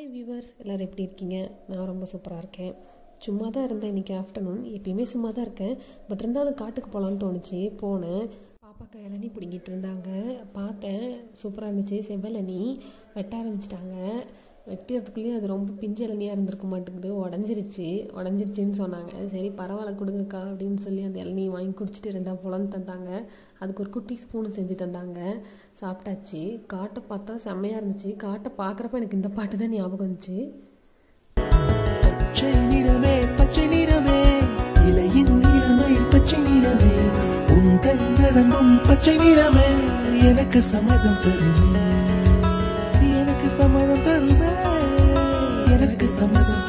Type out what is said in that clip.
Hi viewers, எல்லோரும் எப்படி இருக்கீங்க? நான் ரொம்ப சூப்பராக இருக்கேன். சும்மா தான் இருந்தேன் இன்றைக்கி ஆஃப்டர்நூன். எப்பயுமே சும்மா தான் இருக்கேன், பட் இருந்தாலும் காட்டுக்கு போகலான்னு தோணுச்சு. போனேன். பாப்பாக்கா இளநீ பிடிங்கிட்டு இருந்தாங்க, பார்த்தேன். சூப்பராக இருந்துச்சு. செவ்வெளநீ வெட்ட ஆரம்பிச்சிட்டாங்க. வெட்டுறதுக்குள்ளேயும் அது ரொம்ப பிஞ்சு இளநியாக இருந்திருக்க மாட்டேங்குது, உடஞ்சிருச்சின்னு சொன்னாங்க. சரி பரவாயில்ல கொடுங்கக்கா அப்படின்னு சொல்லி அந்த இளநீ வாங்கி குடிச்சிட்டு 2 பொலந்து தந்தாங்க. அதுக்கு ஒரு குட்டி ஸ்பூனு செஞ்சு தந்தாங்க. சாப்பிட்டாச்சு. காட்டை பார்த்தா செம்மையாக இருந்துச்சு. காட்டை பார்க்குறப்ப எனக்கு இந்த பாட்டு தான் ஞாபகம் வந்துச்சு. பச்சை நிறமே பச்சை நிறமே இலையின் நிறமையில் பச்சை நிறமே உங்கள் நிறமும் பச்சை நிறமே எனக்கு சம்மதம் தருமே எனக்கு சம்மதம் தருமே எனக்கு சம்மதம்